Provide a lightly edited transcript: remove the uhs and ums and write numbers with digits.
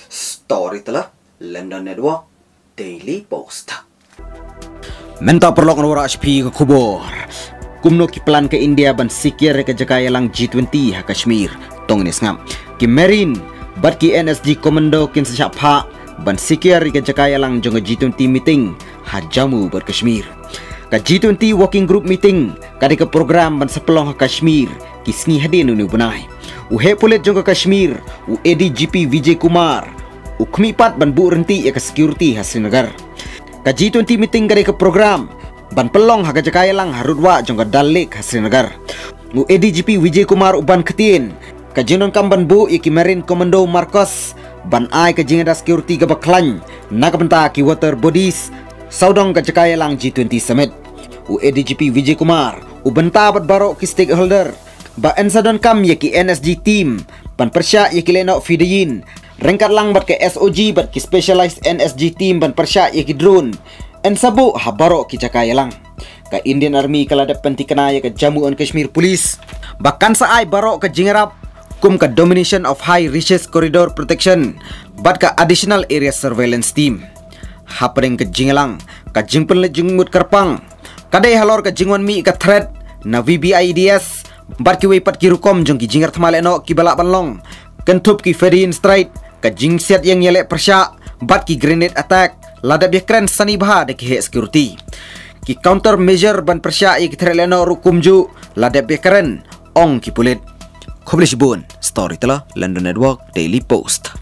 Storyteller London Network Daily Post. Menta perlok ngora HP ke kubur. Kumno ki plan ke India ban sikir ke jakaya lang G20 ha Kashmir. Tong ni ngam. Ki Marine bat ki NSG Commando kin sechapa ban sikir ke jakaya lang jong G20 meeting ha Jammu ber Kashmir. Ka G20 working group meeting kadi ke program ban sepelong ha Kashmir ki sngi hadin nu bunai. Uhe pulet jong ke Kashmir, u ADGP Vijay Kumar, u kemipat ban bu renti ya ke security ha Srinagar. Ka G20 meeting kadi ke program ban pelong ha jakaya lang harudwa jong ke Dal Lake ha Srinagar. U ADGP Vijay Kumar u ban ketin ka jinon kam ban bu ki Marine Commando Marcos ban ai ke jingada security ke baklan na benta ki water bodies saudong ke jakaya lang G20 summit. U ADGP Vijay Kumar u benta bat barok ki stakeholder ba ensadon kam yaki NSG team ban persya yaki lenok fidayin rengkat lang bat ke SOG bat ki specialized NSG team ban persya yaki drone en sabu habaro ki jakaya lang ka Indian Army kala da pentikana ya ke Jammu and Kashmir Police bahkan saai baro ke jingarap kum ka domination of high reaches corridor protection bat ka additional area surveillance team hapring ke jingalang ka jingpen le jingmut kerpang kadai halor ke jingwan mi ka threat na VBIDS bat ki wepat ki rukom jong ki jingar thamale no ki balak banlong kentup ki ferin straight ka jingset yang yelek persya bat ki grenade attack lada biakran sani bah de ki security ki counter measure ban persya ki threleno rukumju lada biakran ong ki pulit khoblish bun Storyteller London Network Daily Post.